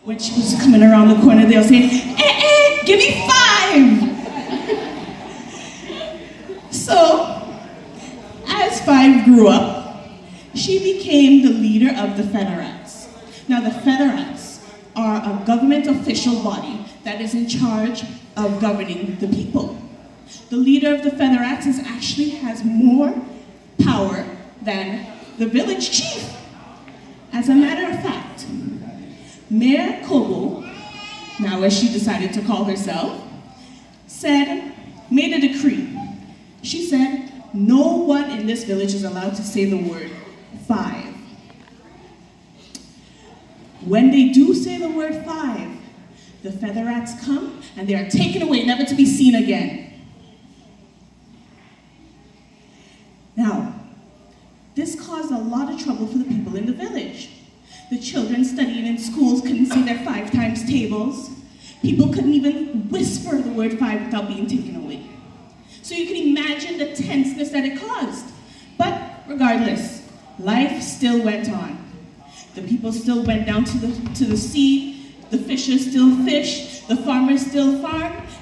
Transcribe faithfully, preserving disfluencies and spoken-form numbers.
when she was coming around the corner, they'll say, eh, eh, give me five. So, as Five grew up, she became the leader of the Featherettes. Now, the Featherettes are a government official body that is in charge of governing the people. The leader of the Featherettes is actually has more power than the village chief. As a matter of fact, Mayor Kobo, now as she decided to call herself, said, made a decree. She said, no one in this village is allowed to say the word five. When they do say the word five, the Featherettes come and they are taken away, never to be seen again. Now, this caused a lot of trouble for the people in the village. The children studying in schools couldn't say their five times tables. People couldn't even whisper the word five without being taken away. So you can imagine the tenseness that it caused. But regardless, life still went on. The people still went down to the, to the sea, the fishers still fished, the farmers still farmed,